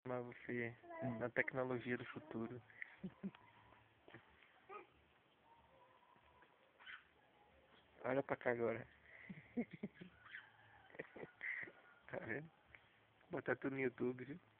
transformar você na tecnologia do futuro. Olha pra cá agora. Tá vendo? Botar tudo no YouTube, viu?